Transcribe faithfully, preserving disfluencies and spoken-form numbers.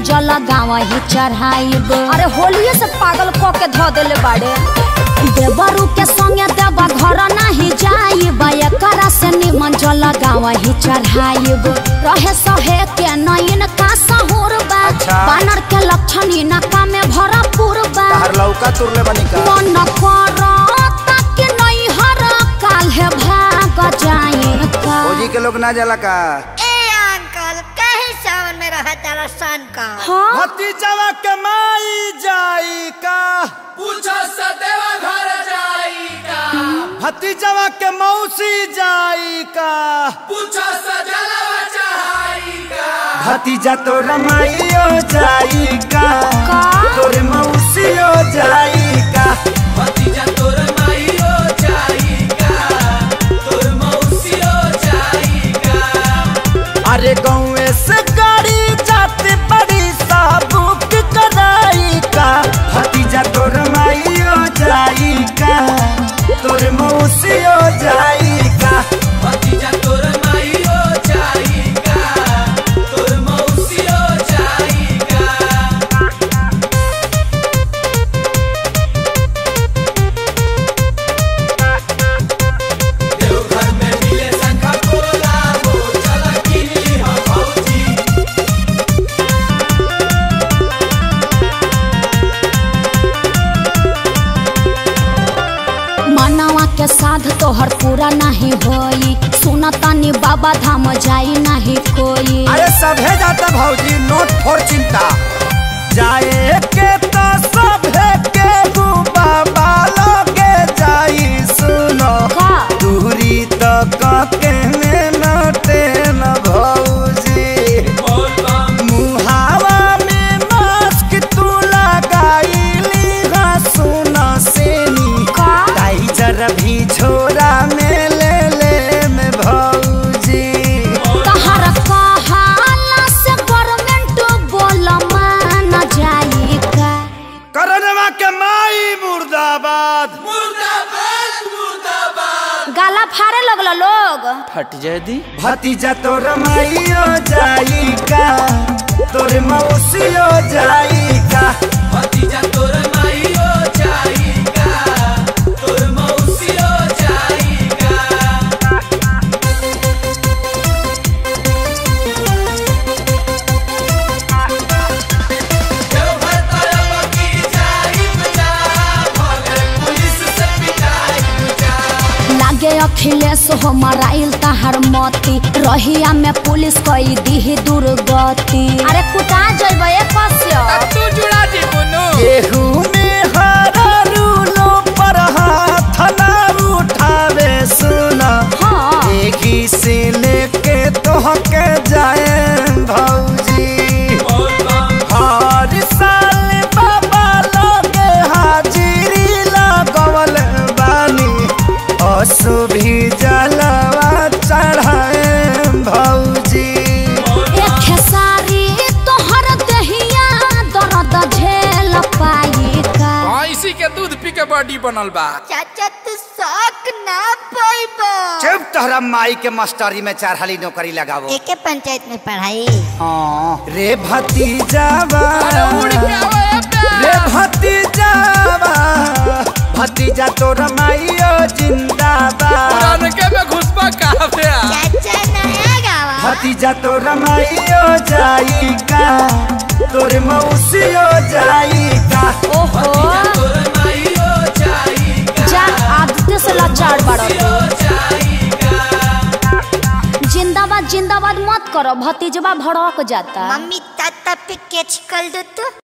जल गाँव ही चढ़ाइब। अरे होलिये से पागल क के ध देले बाड़े। देवरू के संगे देव घर नहीं जाइब, एकरा से निमन जल गाँव ही चढ़ाइब। रहे सहे के नयन का सहूर बा, बानर के लक्षण इनका में भरपूर बा। तार लौका तुरले बनी का मन करता कि नहीं हर काल है भाग जाए का। फौजी के लोग ना जाला का। सावन में रहा तारा सन का। हाँ? भतीजवा के माई जाई का, पूछो सदेवा घर जाई का। भतीजवा के मौसी जाई का, पूछो सजलवा चढ़ाई का। भतीजा तो रमाइयो जाई का, का? तोरे मौसियो जाई का। भतीजा तोर माईयो जाई का, तोर मौसियो जाई का। अरे गाँव से गाड़ी जाते बड़ी साबुक कराई का, भतीजा तोर माइयो जाई का, तोर मौसियो जाई का। भतीजा तोर माईयो जाई का, तोर मौसियो जाई का। देवघर में मिले शंखा पोला, वो चला किनी हम फौजी। मनवा के साध तोहर पूरा नहीं होई, सुनतानी बाबा धाम जाई नहीं कोई। अरे सभे जाता भौजी, नोट फोर चिंता। जाए के तो सभे के बाबा लोगे जाई, सुनो का? दूरी तो काके में नटे न भौजी। बोल बम मुहावा में मास्क तू लगाईली हा, सुनो सेनी का? ताई जरा भी छोरा में ले ले में भौजी। तहर कहाला से गवर्नमेंट बोल मान जाई का। करनवा के माई मुर्दाबाद। मुर्दाबाद मुर्दाबाद। गाला फाड़े लगल लोग। फट जाए दी। भतीजा तो रमाइयो जाई का, तोरे मौसियो जाई का। भतीजा तोर माईयो जाई का, तोर मौसियो जाई का। देवघर तरफ की जाई बजा, भले पुलिस से पिटाई बजा। लागे अखिलेश हो मराइल तहर मती, रहिया में पुलिस कई दी दुर्गति। अरे कुटा जइबे कस्य तू जुड़ा दी बुनु। केहू में हरा रूलो पर हाथ ना उठावे, सुना हाँ। एही से लेके तोहके जाए भौजी। बोल बम हर साल बाबा लोगे हाजिरी लगवल बानी, असु भी जलवा चढ़ाए भौजी। एक खेसारी तोहर दहिया दर्द झेल पाई का। इसी के दूध पी के बॉडी बनल बा। चाचा तू शौक ना पाइबा। चुप, तोहरा माई के मास्टरी में चार हाली नौकरी लगावो। एके पंचायत में पढ़ाई। हाँ रे भतीजावा, उड़ के आवे रे भतीजावा, भतीजा तोरा माइयो जिंदाबाद। के में घुसपा काफे। चाचा नया गावा। भतीजा तोरा माइयो जाई का, तोरे मौसियो जाई का। ओहो तोर माईयो जाई का, जा आदित्य से लाचार बाड़ो। जाई का। जिंदाबाद जिंदाबाद मत करो, भतीजवा भड़क जाता। मम्मी ताता पे कैच कर दो तो।